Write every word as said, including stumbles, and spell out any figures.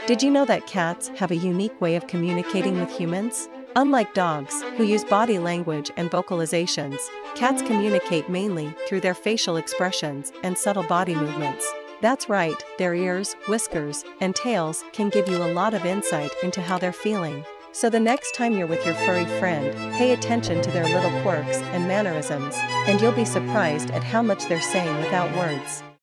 Did you know that cats have a unique way of communicating with humans? Unlike dogs, who use body language and vocalizations, cats communicate mainly through their facial expressions and subtle body movements. That's right, their ears, whiskers, and tails can give you a lot of insight into how they're feeling. So the next time you're with your furry friend, pay attention to their little quirks and mannerisms, and you'll be surprised at how much they're saying without words.